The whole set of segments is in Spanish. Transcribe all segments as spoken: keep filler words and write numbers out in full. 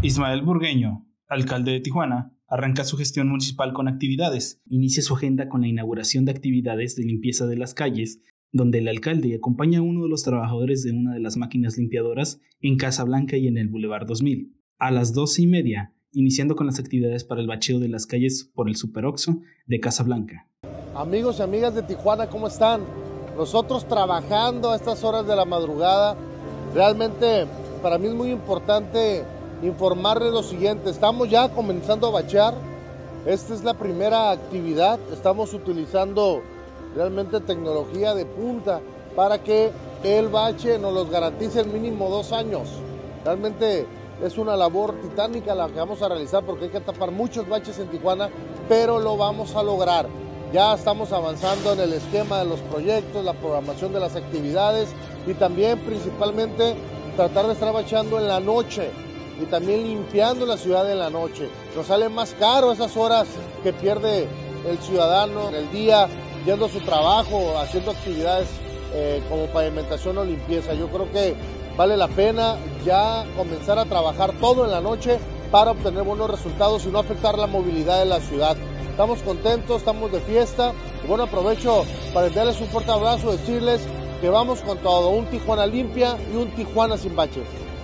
Ismael Burgueño, alcalde de Tijuana, arranca su gestión municipal con actividades. Inicia su agenda con la inauguración de actividades de limpieza de las calles, donde el alcalde acompaña a uno de los trabajadores de una de las máquinas limpiadoras en Casa Blanca y en el Boulevard dos mil. A las doce y media, iniciando con las actividades para el bacheo de las calles por el Super Oxxo de Casa Blanca. Amigos y amigas de Tijuana, ¿cómo están? Nosotros trabajando a estas horas de la madrugada. Realmente para mí es muy importante informarles lo siguiente: estamos ya comenzando a bachear. Esta es la primera actividad. Estamos utilizando realmente tecnología de punta para que el bache nos los garantice el mínimo dos años. Realmente es una labor titánica la que vamos a realizar, porque hay que tapar muchos baches en Tijuana, pero lo vamos a lograr. Ya estamos avanzando en el esquema de los proyectos, la programación de las actividades y también principalmente tratar de estar bacheando en la noche y también limpiando la ciudad en la noche. Nos sale más caro esas horas que pierde el ciudadano en el día yendo a su trabajo, haciendo actividades eh, como pavimentación o limpieza. Yo creo que vale la pena ya comenzar a trabajar todo en la noche para obtener buenos resultados y no afectar la movilidad de la ciudad. Estamos contentos, estamos de fiesta. Y bueno, aprovecho para enviarles un fuerte abrazo, decirles que vamos con todo, un Tijuana limpia y un Tijuana sin baches.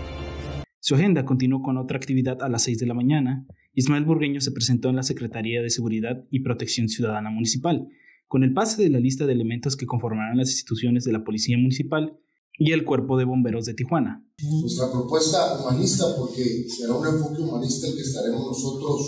Su agenda continuó con otra actividad a las seis de la mañana. Ismael Burgueño se presentó en la Secretaría de Seguridad y Protección Ciudadana Municipal, con el pase de la lista de elementos que conformarán las instituciones de la Policía Municipal y el Cuerpo de Bomberos de Tijuana. Nuestra propuesta humanista, porque será un enfoque humanista el que estaremos nosotros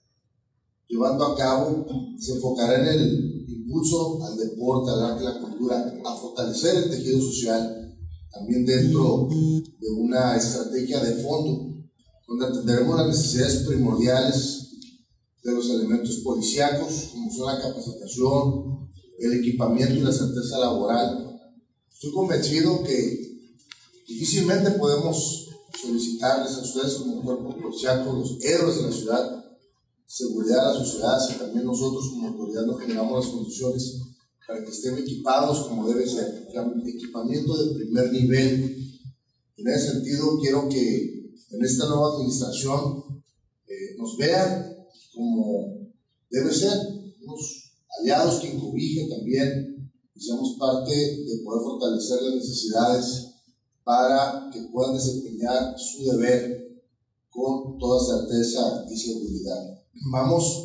llevando a cabo, se enfocará en el impulso al deporte, al arte y la cultura, a fortalecer el tejido social, también dentro de una estrategia de fondo, donde atenderemos las necesidades primordiales de los elementos policíacos, como son la capacitación, el equipamiento y la certeza laboral. Estoy convencido que difícilmente podemos solicitarles a ustedes como cuerpo policíaco, los héroes de la ciudad, seguridad a la sociedad, y también nosotros como autoridad nos generamos las condiciones para que estén equipados como debe ser, equipamiento de primer nivel. En ese sentido, quiero que en esta nueva administración eh, nos vean como debe ser, unos aliados que cobijen también y seamos parte de poder fortalecer las necesidades para que puedan desempeñar su deber con toda certeza y seguridad. Vamos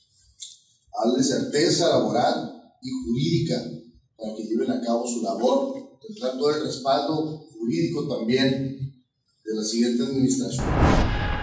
a darle certeza laboral y jurídica para que lleven a cabo su labor, tendrán todo el respaldo jurídico también de la siguiente administración.